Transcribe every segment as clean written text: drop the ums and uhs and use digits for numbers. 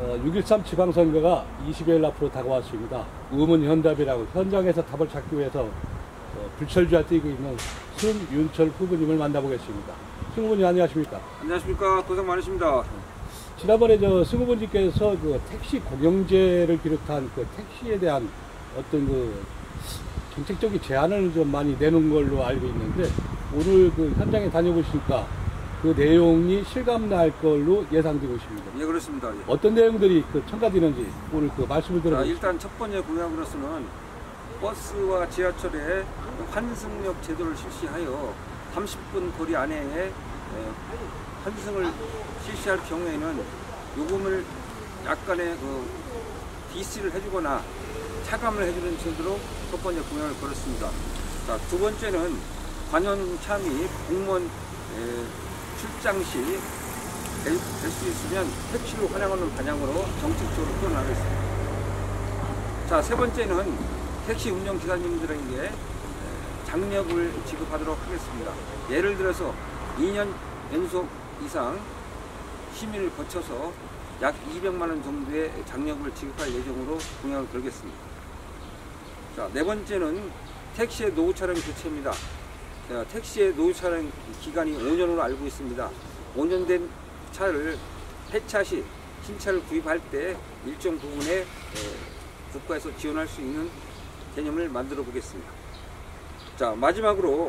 6.13 지방선거가 20여일 앞으로 다가왔습니다. 의문현답이라고 현장에서 답을 찾기 위해서 불철주야 뛰고 있는 승윤철 후보님을 만나보겠습니다. 승 후보님 안녕하십니까? 안녕하십니까. 고생 많으십니다. 지난번에 승 후보님께서 그 택시 공영제를 비롯한 그 택시에 대한 어떤 그 정책적인 제안을 좀 많이 내놓은 걸로 알고 있는데, 오늘 그 현장에 다녀보시니까 그 내용이 실감날 걸로 예상되고 있습니다. 예, 그렇습니다. 예. 어떤 내용들이 그 첨가되는지 오늘 그 말씀을 들어보겠습니다. 일단 첫 번째 공약으로서는 버스와 지하철에 환승역 제도를 실시하여 30분 거리 안에 환승을 실시할 경우에는 요금을 약간의 DC를 해주거나 차감을 해주는 제도로 첫 번째 공약을 걸었습니다. 자, 두 번째는 관연차 및 공무원 출장 시 될 수 있으면 택시로 환영하는 방향으로 정책적으로 풀어나가겠습니다. 자, 세 번째는 택시 운영 기사님들에게 장려금을 지급하도록 하겠습니다. 예를 들어서 2년 연속 이상 심의를 거쳐서 약 200만 원 정도의 장려금을 지급할 예정으로 공약을 걸겠습니다. 자, 네 번째는 택시의 노후 차량 교체입니다. 택시의 노후 차량 기간이 5년으로 알고 있습니다. 5년 된 차를 폐차 시 신차를 구입할 때 일정 부분에 국가에서 지원할 수 있는 개념을 만들어 보겠습니다. 자, 마지막으로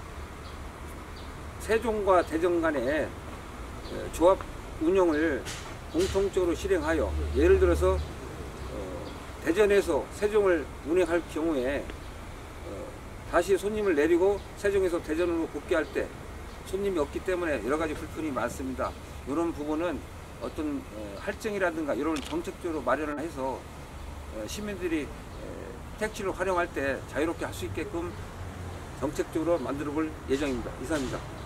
세종과 대전 간의 조합 운영을 공통적으로 실행하여, 예를 들어서 대전에서 세종을 운행할 경우에 다시 손님을 내리고 세종에서 대전으로 복귀할 때 손님이 없기 때문에 여러 가지 불편이 많습니다. 이런 부분은 어떤 할증이라든가 이런 정책적으로 마련을 해서 시민들이 택시를 활용할 때 자유롭게 할 수 있게끔 정책적으로 만들어 볼 예정입니다. 이상입니다.